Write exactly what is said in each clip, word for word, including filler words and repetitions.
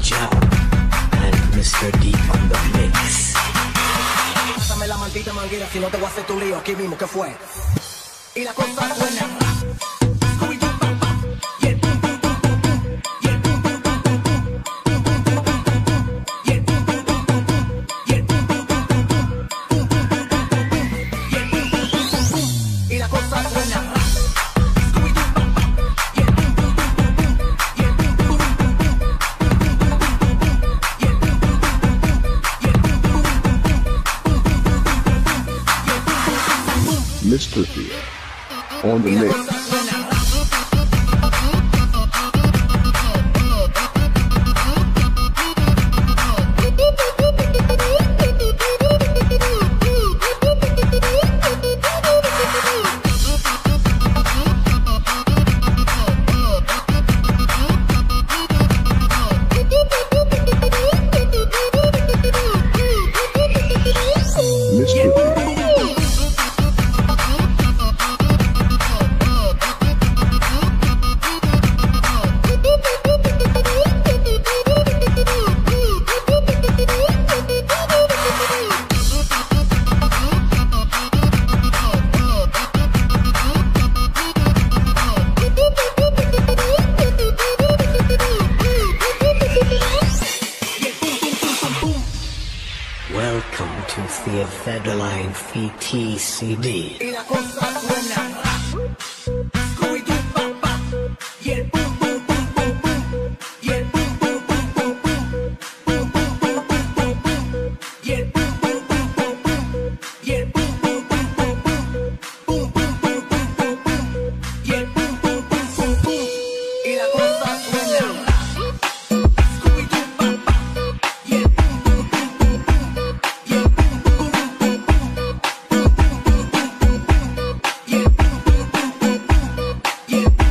Joe and mister Deep on the mix. Pásame la maldita manguera, si no te voy a hacer tu lío aquí mismo, ¿qué fue? Y la cosa suena. mister Thea on the mix. mister Thea. Welcome to Thea Federline F T C D. Y la cosa suena. Scooby-Doo, pa, pa. Y el boom, boom, boom, boom, boom. Y el boom, boom, boom, boom, boom. Boom, boom, boom, boom, boom, boom. Y el boom, boom, boom, boom, boom. Y el boom, boom, boom, boom, boom. Boom, boom, boom, boom, boom, boom. Y el boom, boom, boom, boom, boom. Y la cosa suena. Scooby-Doo, pa, pa. Y el boom, boom, boom, boom, boom. Y el boom, boom, boom, boom, boom. Boom, boom, boom, boom, boom, boom. Y el boom, boom, boom, boom, boom. Y el boom, boom, boom, boom, boom. Boom, boom, boom, boom, boom. Y el boom, boom, boom, boom, boom. Y el boom, boom, boom, boom, boom.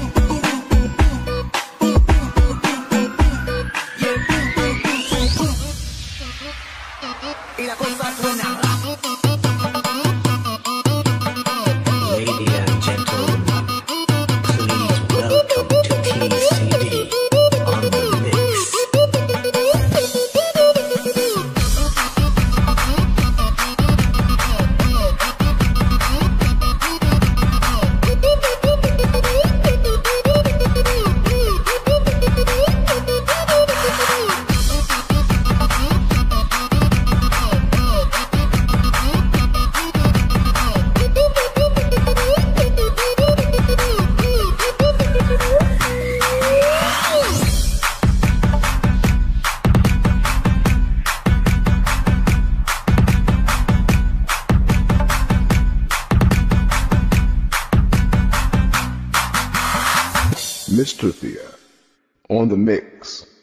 Y la cosa suena. Ladies and gentlemen, please welcome to T C D on the mix. mister Thea on the mix.